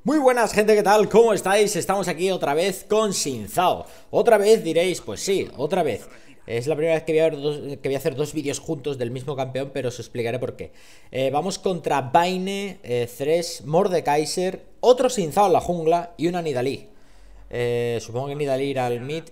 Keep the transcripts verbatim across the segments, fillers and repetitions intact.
Muy buenas gente, ¿qué tal? ¿Cómo estáis? Estamos aquí otra vez con Xin Zhao. Otra vez diréis, pues sí, otra vez. Es la primera vez que voy a, ver dos, que voy a hacer dos vídeos juntos del mismo campeón, pero os explicaré por qué. eh, Vamos contra Vayne, eh, Thresh, Mordekaiser, otro Xin Zhao en la jungla y una Nidalee. eh, Supongo que Nidalee irá al mid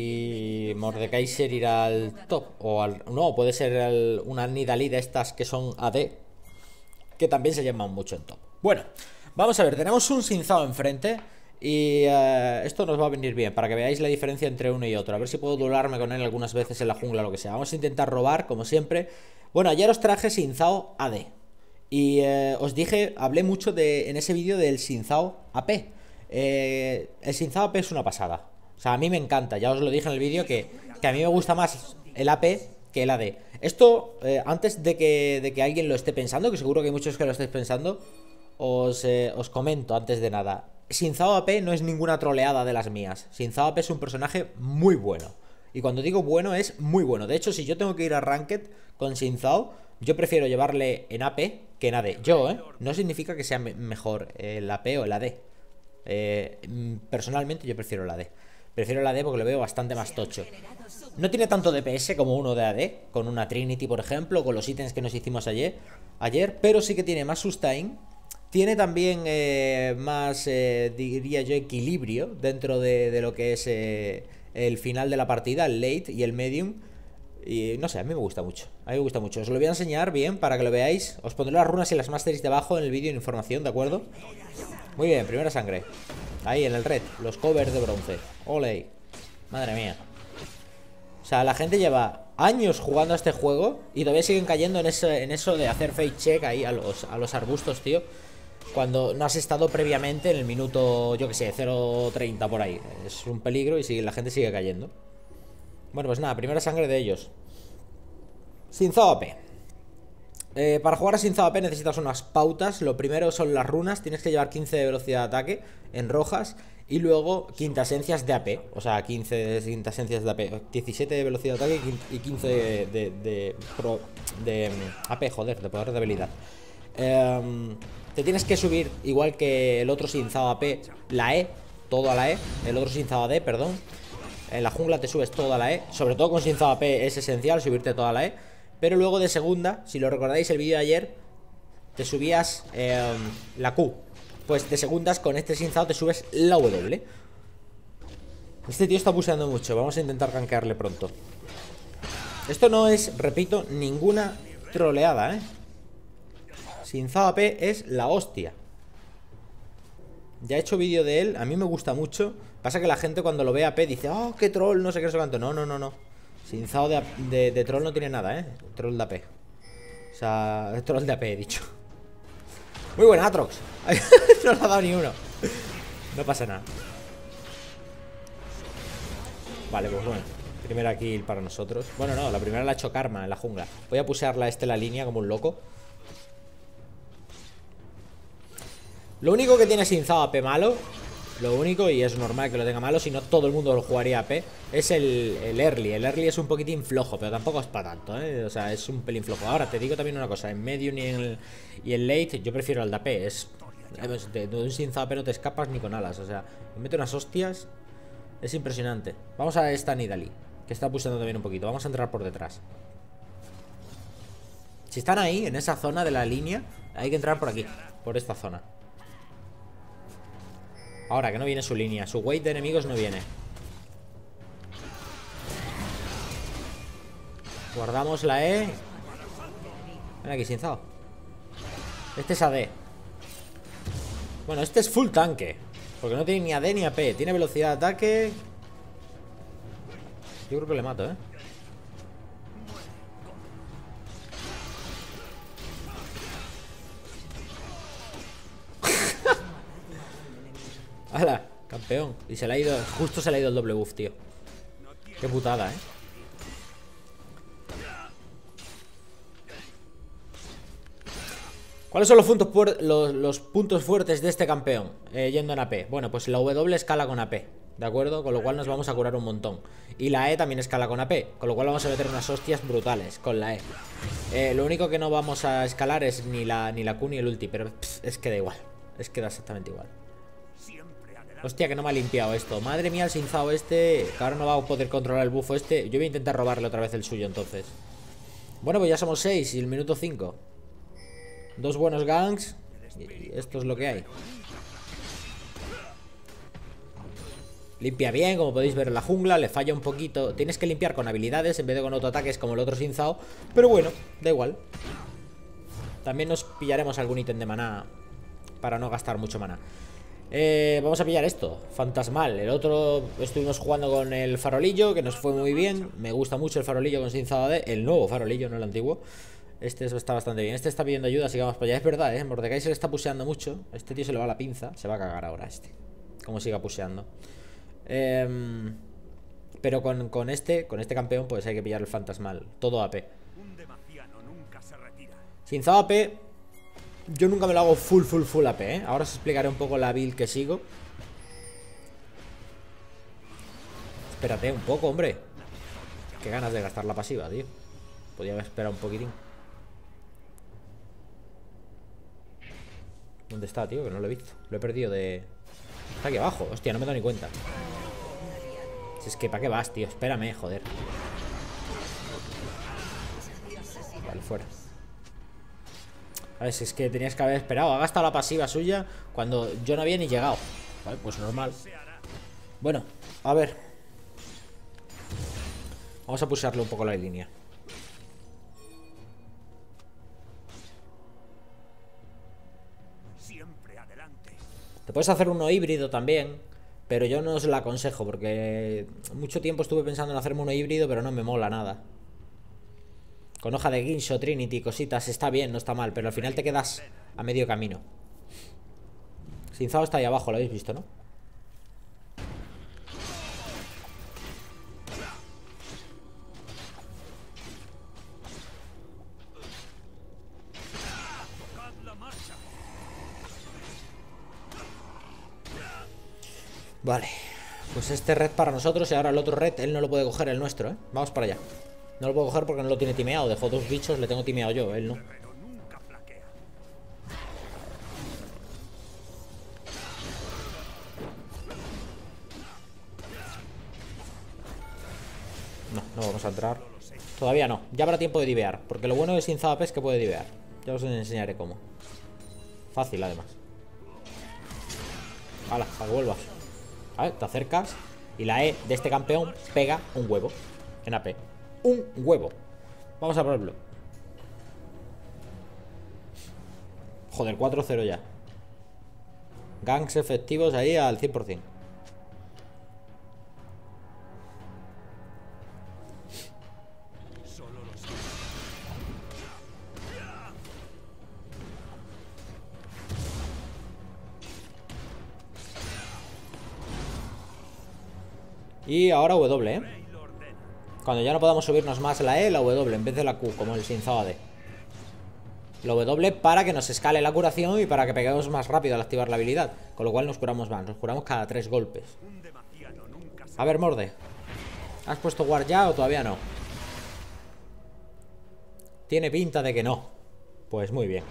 y Mordekaiser irá al top. O al, no, puede ser el, una Nidalee de estas que son A D, que también se llaman mucho en top. Bueno, vamos a ver, tenemos un Xin Zhao enfrente y uh, esto nos va a venir bien para que veáis la diferencia entre uno y otro. A ver si puedo duelarme con él algunas veces en la jungla o lo que sea. Vamos a intentar robar, como siempre. Bueno, ayer os traje Xin Zhao A D y uh, os dije, hablé mucho de, en ese vídeo del Xin Zhao A P. eh, El Xin Zhao A P es una pasada. O sea, a mí me encanta, ya os lo dije en el vídeo que, que a mí me gusta más el A P que el A D. Esto, eh, antes de que, de que alguien lo esté pensando, que seguro que hay muchos que lo estéis pensando, Os, eh, os comento antes de nada. Xin Zhao A P no es ninguna troleada de las mías. Xin Zhao A P es un personaje muy bueno. Y cuando digo bueno, es muy bueno. De hecho, si yo tengo que ir a Ranked con Xin Zhao, yo prefiero llevarle en A P que en A D. Yo, ¿eh? No significa que sea me mejor el A P o el A D. Eh, personalmente yo prefiero el A D. Prefiero el A D porque lo veo bastante más tocho. No tiene tanto D P S como uno de A D, con una Trinity, por ejemplo, con los ítems que nos hicimos ayer, ayer pero sí que tiene más sustain. Tiene también eh, más, eh, diría yo, equilibrio dentro de, de lo que es eh, el final de la partida, el late y el medium. Y no sé, a mí me gusta mucho. A mí me gusta mucho. Os lo voy a enseñar bien para que lo deáis. Os pondré las runas y las masteries debajo en el vídeo en información, ¿de acuerdo? Muy bien, primera sangre. Ahí en el red, los covers de bronce. Ole. Madre mía. O sea, la gente lleva años jugando a este juego y todavía siguen cayendo en eso, en eso de hacer fake check ahí a los, a los arbustos, tío, cuando no has estado previamente en el minuto, yo que sé, cero treinta por ahí. Es un peligro y sigue, la gente sigue cayendo. Bueno, pues nada, primera sangre de ellos. Xin Zhao A P. Eh, para jugar a Xin Zhao A P necesitas unas pautas. Lo primero son las runas. Tienes que llevar quince de velocidad de ataque en rojas. Y luego quintasencias de A P. O sea, quince quintasencias de A P. diecisiete de velocidad de ataque y quince de, de, de, pro, de A P, joder, de poder de habilidad. Eh... Te tienes que subir, igual que el otro Xin Zhao A P, la E, todo a la E. El otro Xin Zhao A D, perdón. En la jungla te subes toda la E. Sobre todo con Xin Zhao A P es esencial subirte toda la E. Pero luego de segunda, si lo recordáis el vídeo de ayer, te subías eh, la Q. Pues de segundas con este Xin Zhao te subes la W. Este tío está buceando mucho. Vamos a intentar gankearle pronto. Esto no es, repito, ninguna troleada, ¿eh? Xin Zhao A P es la hostia. Ya he hecho vídeo de él, a mí me gusta mucho. Pasa que la gente cuando lo ve A P dice, oh, qué troll, no sé qué, no sé cuánto. No, no, no, no. Xin Zhao de, de, de troll no tiene nada, eh. Troll de A P. O sea, troll de A P he dicho. Muy buena, Atrox. No le ha dado ni uno. No pasa nada. Vale, pues bueno. Primera kill para nosotros. Bueno, no, la primera la ha hecho Karma en la jungla. Voy a pusearla este la línea como un loco. Lo único que tiene Xin Zhao A P malo, lo único, y es normal que lo tenga malo, si no todo el mundo lo jugaría A P, es el, el early. El early es un poquitín flojo, pero tampoco es para tanto, ¿eh? O sea, es un pelín flojo. Ahora, te digo también una cosa, en medium y en el, y en late, yo prefiero el de A P. Es, de, de un Xin Zhao A P no te escapas ni con alas, o sea, me mete unas hostias, es impresionante. Vamos a esta Nidalee, que está pulsando también un poquito. Vamos a entrar por detrás. Si están ahí, en esa zona de la línea, hay que entrar por aquí, por esta zona. Ahora que no viene su línea, su weight de enemigos no viene. Guardamos la E. Ven aquí, Xin Zhao. Este es A D. Bueno, este es full tanque, porque no tiene ni A D ni A P. Tiene velocidad de ataque. Yo creo que le mato, eh. ¡Hala! Campeón. Y se le ha ido, justo se le ha ido el doble buff, tío. Qué putada, eh. ¿Cuáles son los puntos, los, los puntos fuertes de este campeón? Eh, yendo en A P. Bueno, pues la W escala con A P, ¿de acuerdo? Con lo cual nos vamos a curar un montón. Y la E también escala con A P, con lo cual vamos a meter unas hostias brutales con la E. eh, Lo único que no vamos a escalar es ni la, ni la Q ni el ulti, pero pff, es que da igual. Es que da exactamente igual. Hostia, que no me ha limpiado esto. Madre mía, el Xin Zhao este, que ahora no va a poder controlar el bufo este. Yo voy a intentar robarle otra vez el suyo entonces. Bueno, pues ya somos seis y el minuto cinco. Dos buenos ganks y esto es lo que hay. Limpia bien, como podéis ver en la jungla. Le falla un poquito. Tienes que limpiar con habilidades en vez de con autoataques como el otro Xin Zhao. Pero bueno, da igual. También nos pillaremos algún ítem de maná para no gastar mucho maná. eh, Vamos a pillar esto, fantasmal. El otro estuvimos jugando con el farolillo, que nos fue muy bien. Me gusta mucho el farolillo con Xin Zhao de... El nuevo farolillo, no el antiguo. Este está bastante bien. Este está pidiendo ayuda, así que vamos para allá. Es verdad, eh, Mordecai se le está puseando mucho. Este tío se le va la pinza. Se va a cagar ahora este, como siga puseando. Eh, pero con, con este Con este campeón pues hay que pillar el fantasmal. Todo A P. Xin Zhao A P. Yo nunca me lo hago full, full, full A P, ¿eh? Ahora os explicaré un poco la build que sigo. Espérate un poco, hombre. Qué ganas de gastar la pasiva, tío. Podría haber esperado un poquitín. ¿Dónde está, tío? Que no lo he visto. Lo he perdido de... Está aquí abajo. Hostia, no me he dado ni cuenta. Si es que, ¿para qué vas, tío? Espérame, joder. Vale, fuera. A ver, si es que tenías que haber esperado. Ha gastado la pasiva suya cuando yo no había ni llegado. Vale, pues normal. Bueno, a ver. Vamos a pusharle un poco la línea. Te puedes hacer uno híbrido también, pero yo no os lo aconsejo porque mucho tiempo estuve pensando en hacerme uno híbrido, pero no me mola nada. Con hoja de Ginsho, Trinity, cositas, está bien, no está mal, pero al final te quedas a medio camino. Xin Zhao está ahí abajo, lo habéis visto, ¿no? Vale, pues este red para nosotros y ahora el otro red, él no lo puede coger, el nuestro, ¿eh? Vamos para allá. No lo puedo coger porque no lo tiene timeado. Dejó dos bichos, le tengo timeado yo, él no. No, no vamos a entrar. Todavía no, ya habrá tiempo de divear. Porque lo bueno de Xin Zhao A P es que puede divear. Ya os enseñaré cómo. Fácil, además. Hala, para que vuelvas. A ver, te acercas y la E de este campeón pega un huevo en A P. Un huevo. Vamos a probarlo. Joder, cuatro cero ya. Ganks efectivos ahí al cien por cien. Y ahora W, ¿eh? Cuando ya no podamos subirnos más la E, la W en vez de la Q, como el Xin Zhao A D. La W para que nos escale la curación y para que peguemos más rápido al activar la habilidad. Con lo cual nos curamos más, nos curamos cada tres golpes. A ver, Morde, ¿has puesto Ward ya o todavía no? Tiene pinta de que no. Pues muy bien.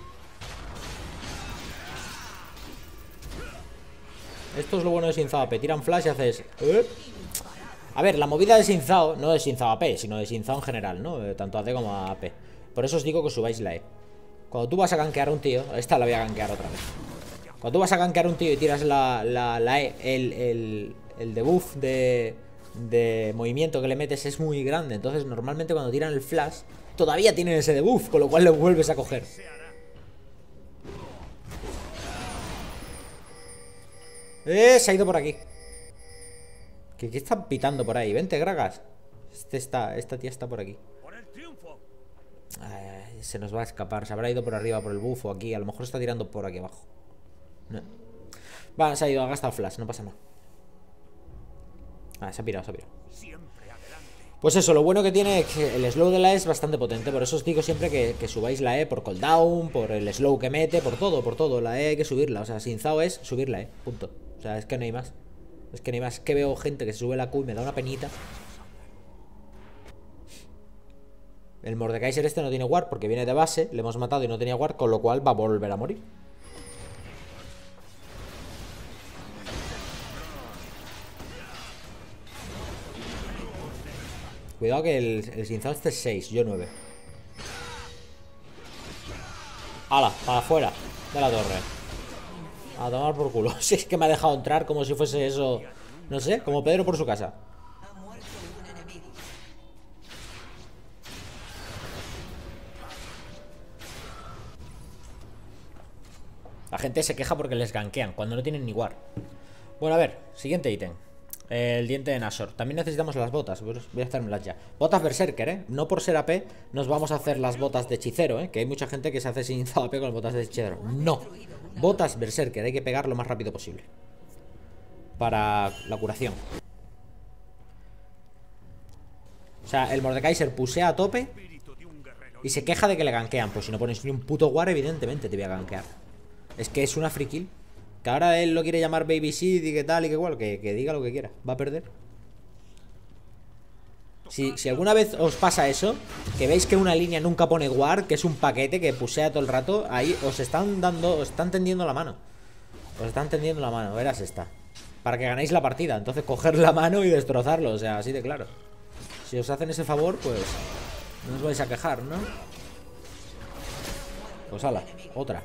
Esto es lo bueno de Xin Zhao A P. Tiran flash y haces... ¿Eh? A ver, la movida de Xin Zhao no de Xin Zhao A P, sino de Xin Zhao en general, ¿no? Tanto A D como A P. Por eso os digo que subáis la E. Cuando tú vas a gankear a un tío... Esta la voy a gankear otra vez. Cuando tú vas a gankear a un tío y tiras la, la, la E, el, el, el debuff de, de movimiento que le metes es muy grande. Entonces normalmente cuando tiran el flash todavía tienen ese debuff, con lo cual lo vuelves a coger. Eh, se ha ido por aquí. ¿Qué, qué están pitando por ahí? Vente, Gragas. Este está, esta tía está por aquí. Ay, se nos va a escapar. Se habrá ido por arriba por el bufo aquí. A lo mejor está tirando por aquí abajo. No. Va, se ha ido, ha gastado flash, no pasa nada. Ah, se ha pirado, se ha pirado. Pues eso, lo bueno que tiene es que el slow de la E es bastante potente. Por eso os digo siempre que, que subáis la E por cooldown, por el slow que mete, por todo, por todo. La E hay que subirla, o sea, Xin Zhao es subir la E, punto. O sea, es que no hay más. Es que no hay más. Es que veo gente que se sube la Q y me da una penita. El Mordekaiser este no tiene ward porque viene de base. Le hemos matado y no tenía ward, con lo cual va a volver a morir. Cuidado que el, el Xin Zhao este es seis, yo nueve. ¡Hala! Para afuera de la torre. A tomar por culo. Si es que me ha dejado entrar como si fuese eso. No sé, como Pedro por su casa. La gente se queja porque les gankean cuando no tienen ni war. Bueno, a ver, siguiente ítem. El diente de Nashor. También necesitamos las botas. Voy a hacérmelas ya. Botas Berserker, ¿eh? No por ser A P nos vamos a hacer las botas de hechicero, ¿eh? Que hay mucha gente que se hace sin A P con las botas de hechicero. No. Botas Berserker. Hay que pegar lo más rápido posible. Para la curación. O sea, el Mordekaiser pusea a tope y se queja de que le gankean. Pues si no pones ni un puto war, evidentemente te voy a gankear. Es que es una free kill. Que ahora él lo quiere llamar Baby Seed y que tal y que igual, que, que diga lo que quiera. Va a perder. Si, si alguna vez os pasa eso, que veis que una línea nunca pone guard, que es un paquete que pusea todo el rato, ahí os están dando, os están tendiendo la mano. Os están tendiendo la mano, verás esta. Para que ganéis la partida, entonces coger la mano y destrozarlo, o sea, así de claro. Si os hacen ese favor, pues no os vais a quejar, ¿no? Pues ala, otra.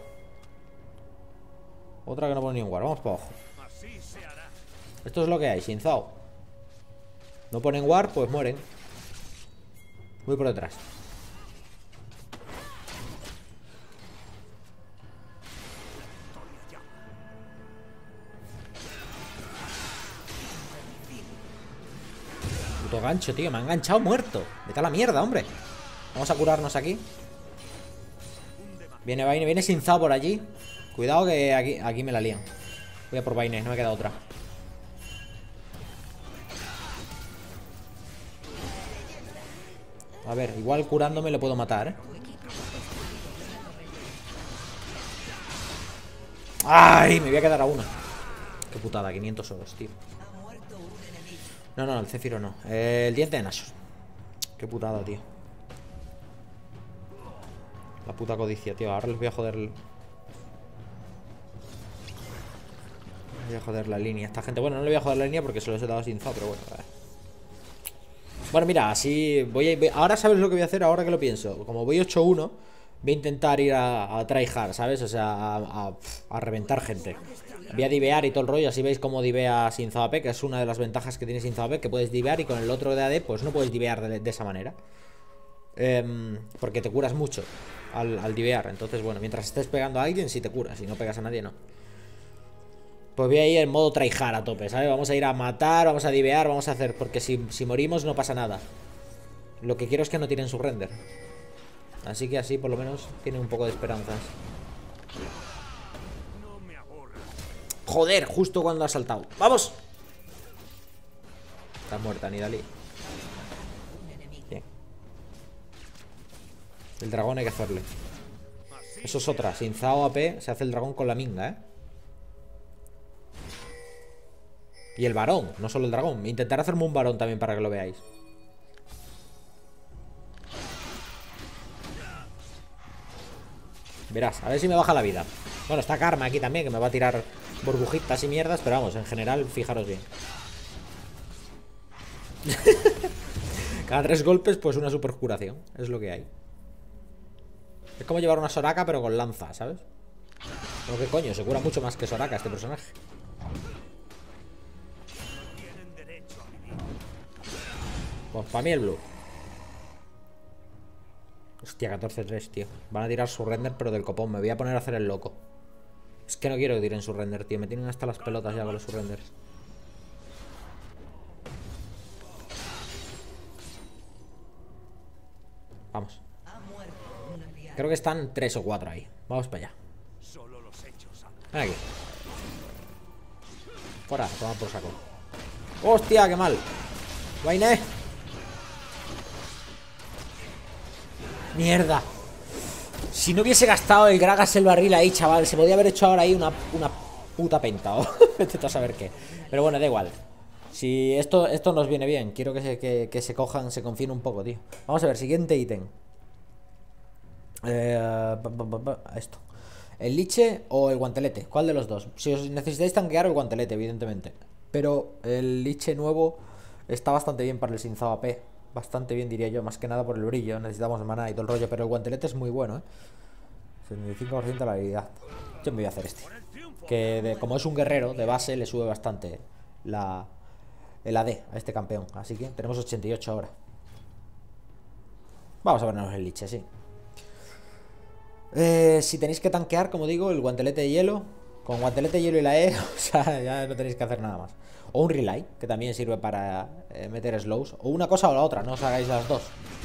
Otra que no pone ni un guard, vamos para abajo. Esto es lo que hay, Xin Zhao. No ponen guard, pues mueren. Voy por detrás. Puto gancho, tío, me ha enganchado muerto. Vete a la mierda, hombre. Vamos a curarnos aquí. Viene Vayne, viene Xin Zhao por allí. Cuidado que aquí, aquí me la lían. Voy a por Vayne, no me queda otra. A ver, igual curándome lo puedo matar, ¿eh? ¡Ay! Me voy a quedar a una. Qué putada, quinientos oros, tío. No, no, el Céfiro no. Eh, el diente de Nashor. Qué putada, tío. La puta codicia, tío. Ahora les voy a joder. Voy a joder la línea. Esta gente, bueno, no le voy a joder la línea porque se los he dado sin Zhao, pero bueno, a ver. Bueno, mira, así voy a... Ahora sabes lo que voy a hacer, ahora que lo pienso. Como voy ocho uno, voy a intentar ir a, a tryhard, ¿sabes? O sea, a, a, a reventar gente. Voy a divear y todo el rollo, así veis cómo divea Xin Zhao A P, que es una de las ventajas que tiene Xin Zhao A P, que puedes divear y con el otro de A D, pues no puedes divear de, de esa manera. Eh, porque te curas mucho al, al divear. Entonces, bueno, mientras estés pegando a alguien, sí te curas. Si no pegas a nadie, no. Pues voy a ir en modo tryhard a tope, ¿sabes? Vamos a ir a matar, vamos a divear, vamos a hacer... Porque si, si morimos no pasa nada. Lo que quiero es que no tiren su render. Así que así por lo menos tienen un poco de esperanzas. Joder, justo cuando ha saltado. ¡Vamos! Está muerta Nidalee. Bien. El dragón hay que hacerle. Eso es otra. Sin Zhao A P se hace el dragón con la minga, ¿eh? Y el varón, no solo el dragón. Intentaré hacerme un varón también para que lo veáis. Verás, a ver si me baja la vida. Bueno, está Karma aquí también, que me va a tirar burbujitas y mierdas. Pero vamos, en general, fijaros bien. Cada tres golpes, pues una super curación. Es lo que hay. Es como llevar una Soraka, pero con lanza, ¿sabes? Pero qué coño, se cura mucho más que Soraka este personaje. Pues para mí el blue. Hostia, catorce tres, tío. Van a tirar su render, pero del copón. Me voy a poner a hacer el loco. Es que no quiero que tiren su render, tío. Me tienen hasta las pelotas ya con los surrenders. Vamos. Creo que están tres o cuatro ahí. Vamos para allá. Ven aquí. Fuera, toma por saco. ¡Hostia, qué mal! ¡Vayne! ¡Mierda! Si no hubiese gastado el Gragas el barril ahí, chaval, se podía haber hecho ahora ahí una, una puta penta. O vete a saber qué. Pero bueno, da igual. Si esto, esto nos viene bien. Quiero que se, que, que se cojan, se confíen un poco, tío. Vamos a ver, siguiente ítem. Eh, esto. ¿El liche o el guantelete? ¿Cuál de los dos? Si os necesitáis tanquear, el guantelete, evidentemente. Pero el liche nuevo está bastante bien para el Xin Zhao A P. bastante bien, diría yo. Más que nada por el brillo. Necesitamos maná y todo el rollo. Pero el guantelete es muy bueno, ¿eh? setenta y cinco por ciento de la habilidad. Yo me voy a hacer este. Que de, como es un guerrero, de base le sube bastante la, el A D a este campeón. Así que tenemos ochenta y ocho ahora. Vamos a vernos el liche, sí. Eh, si tenéis que tanquear, como digo, el guantelete de hielo. Con guantelete de hielo y la E, o sea, ya no tenéis que hacer nada más. O un relay, que también sirve para eh, meter slows. O una cosa o la otra, no os hagáis las dos.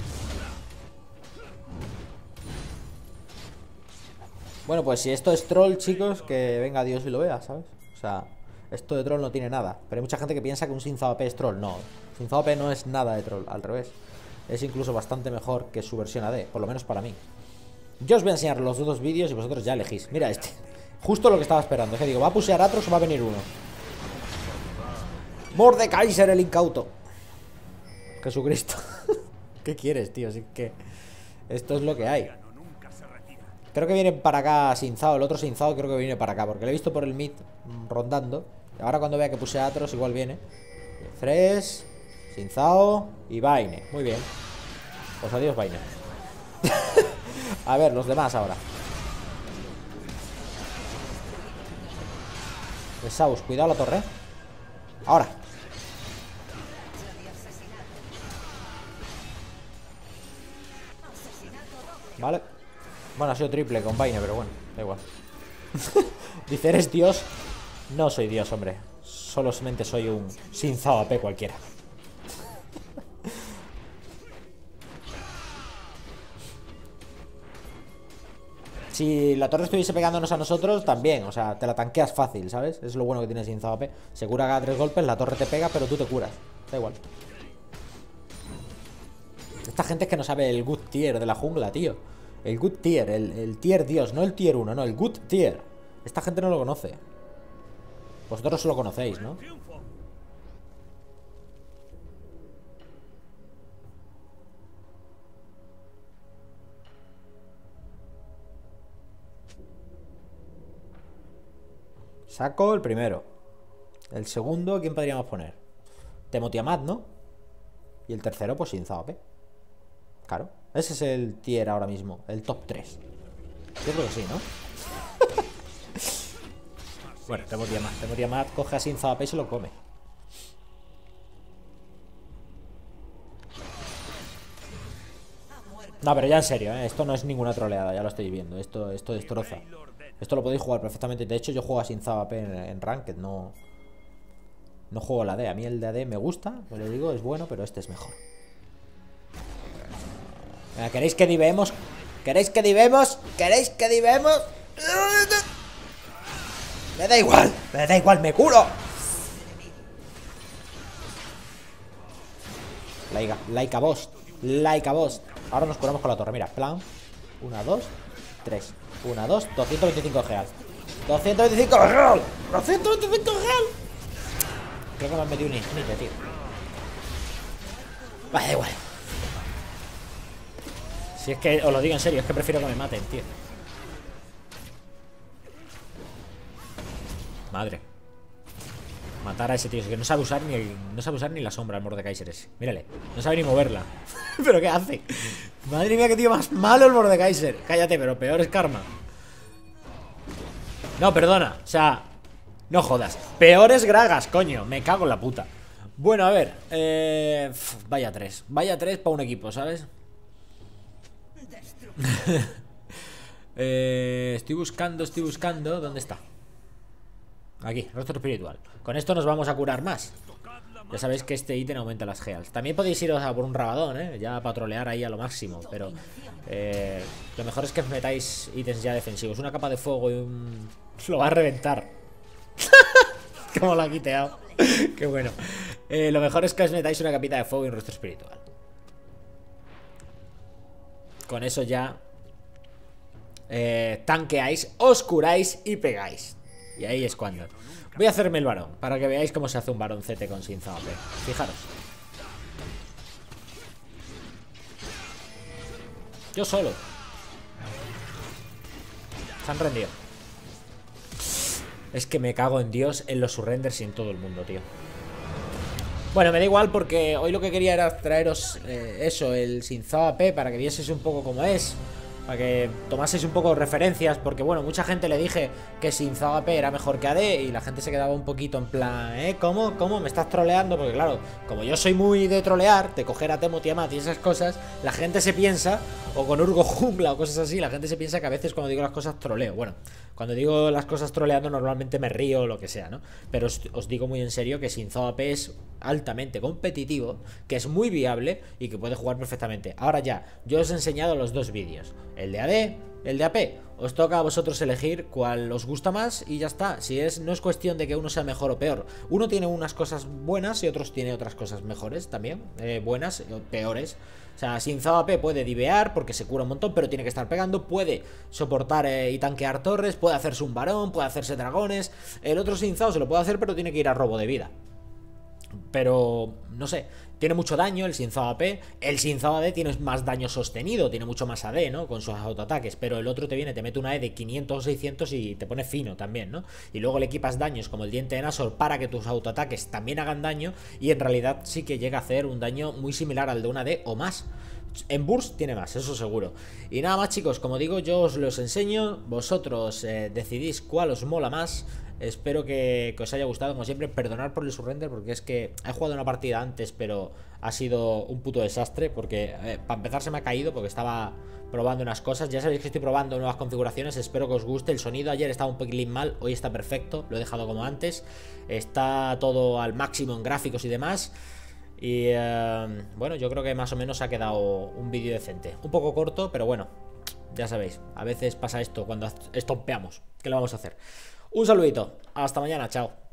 Bueno, pues si esto es troll, chicos, que venga Dios y lo vea, ¿sabes? O sea, esto de troll no tiene nada. Pero hay mucha gente que piensa que un Xin Zhao A P es troll. No, Xin Zhao A P no es nada de troll, al revés. Es incluso bastante mejor que su versión A D, por lo menos para mí. Yo os voy a enseñar los dos vídeos y vosotros ya elegís. Mira este, justo lo que estaba esperando. Es que digo, ¿va a pusear Atrox o va a venir uno? Mordekaiser el incauto. Jesucristo. ¿Qué quieres, tío? Así que esto es lo que hay. Creo que viene para acá Xin Zhao. El otro Xin Zhao creo que viene para acá, porque lo he visto por el mid rondando. Ahora cuando vea que puse Atrox igual viene. Fresh, Xin Zhao y Vayne. Muy bien. Pues adiós Vayne. A ver, los demás ahora. Saus, cuidado la torre. Ahora. Vale. Bueno, ha sido triple con Vayne, pero bueno, da igual. Dice, ¿eres Dios? No soy Dios, hombre. Solamente soy un Xin Zhao A P cualquiera. Si la torre estuviese pegándonos a nosotros, también, o sea, te la tanqueas fácil, ¿sabes? Es lo bueno que tiene Xin Zhao A P. Se cura cada tres golpes, la torre te pega, pero tú te curas. Da igual. Esta gente es que no sabe el good tier de la jungla, tío. El good tier, el, el tier Dios, no el tier uno, no, el good tier. Esta gente no lo conoce. Vosotros lo conocéis, ¿no? Saco el primero. El segundo, ¿quién podríamos poner? Temotiamat, ¿no? Y el tercero, pues Xin Zhao A P. Claro, ese es el tier ahora mismo, el top tres. Yo creo que sí, ¿no? Bueno, Temotiamat. Temotiamat coge a Xin Zhao A P y se lo come. No, pero ya en serio, ¿eh? Esto no es ninguna troleada, ya lo estoy viendo. Esto, esto destroza. Esto lo podéis jugar perfectamente. De hecho, yo juego a Xin Zhao A P en, en Ranked, no... No juego la D. A mí el de A D me gusta, os lo digo, es bueno, pero este es mejor. Venga, ¿queréis que divemos? ¿Queréis que divemos? ¿Queréis que divemos? Me da igual, me da igual, me curo. Like, like a boss, like a boss. Ahora nos curamos con la torre, mira, plan. Una, dos, tres. Una, dos, doscientos veinticinco G A L. doscientos veinticinco G A L. doscientos veinticinco G A L. Creo que me han metido un infinite, tío. Vale, da igual. Si es que os lo digo en serio, es que prefiero que me maten, tío. Madre. Matar a ese tío, es que no sabe usar ni el, no sabe usar ni la sombra el Mordekaiser ese. Mírale, no sabe ni moverla. ¿Pero qué hace? Madre mía, qué tío más malo el Mordekaiser. Cállate, pero peor es karma. No, perdona, o sea, no jodas. Peores Gragas, coño, me cago en la puta. Bueno, a ver, eh, vaya tres. Vaya tres para un equipo, ¿sabes? eh, Estoy buscando, estoy buscando. ¿Dónde está? Aquí, rostro espiritual. Con esto nos vamos a curar más. Ya sabéis que este ítem aumenta las G A Ls. También podéis iros a por un rabadón, ¿eh? Ya para trolear ahí a lo máximo. Pero eh, lo mejor es que metáis ítems ya defensivos. Una capa de fuego y un... Lo va a reventar. Como lo ha quiteado. Qué bueno. eh, Lo mejor es que os metáis una capita de fuego y un rostro espiritual. Con eso ya eh, tanqueáis, os curáis y pegáis. Y ahí es cuando. Voy a hacerme el varón, para que veáis cómo se hace un varoncete con Xin Zhao A P. Fijaros. Yo solo. Se han rendido. Es que me cago en Dios en los surrenders y en todo el mundo, tío. Bueno, me da igual porque hoy lo que quería era traeros eh, eso, el Sinzao A P, para que vieseis un poco cómo es, para que tomaseis un poco de referencias, porque bueno, mucha gente le dije que Sinzao A P era mejor que A D y la gente se quedaba un poquito en plan, ¿eh? ¿Cómo? ¿Cómo? ¿Me estás troleando? Porque claro, como yo soy muy de trolear, de coger a Temo, Tiamat y esas cosas, la gente se piensa, o con Urgo Jungla o cosas así, la gente se piensa que a veces cuando digo las cosas troleo. Bueno, cuando digo las cosas troleando normalmente me río o lo que sea, ¿no? Pero os, os digo muy en serio que Sinzao A P es altamente competitivo, que es muy viable y que puede jugar perfectamente. Ahora ya, yo os he enseñado los dos vídeos, el de A D, el de A P. Os toca a vosotros elegir cuál os gusta más y ya está. Si es, no es cuestión de que uno sea mejor o peor. Uno tiene unas cosas buenas y otros tiene otras cosas mejores también, eh, buenas o peores. O sea, Sinzao A P puede divear porque se cura un montón, pero tiene que estar pegando, puede soportar eh, y tanquear torres, puede hacerse un varón, puede hacerse dragones. El otro Sinzao se lo puede hacer, pero tiene que ir a robo de vida. Pero, no sé, tiene mucho daño el Sinzao A P. El Sinzao A D tiene más daño sostenido, tiene mucho más A D, ¿no? Con sus autoataques. Pero el otro te viene, te mete una E de quinientos o seiscientos y te pone fino también, ¿no? Y luego le equipas daños como el diente de Nashor para que tus autoataques también hagan daño. Y en realidad sí que llega a hacer un daño muy similar al de una D o más. En burst tiene más, eso seguro. Y nada más, chicos, como digo, yo os los enseño. Vosotros eh, decidís cuál os mola más. Espero que, que os haya gustado, como siempre. Perdonad por el surrender, porque es que he jugado una partida antes, pero ha sido un puto desastre. Porque eh, para empezar se me ha caído, porque estaba probando unas cosas. Ya sabéis que estoy probando nuevas configuraciones. Espero que os guste. El sonido ayer estaba un poquitín mal, hoy está perfecto. Lo he dejado como antes. Está todo al máximo en gráficos y demás. Y eh, bueno, yo creo que más o menos ha quedado un vídeo decente. Un poco corto, pero bueno, ya sabéis, a veces pasa esto cuando estompeamos. ¿Qué le vamos a hacer? Un saludito, hasta mañana, chao.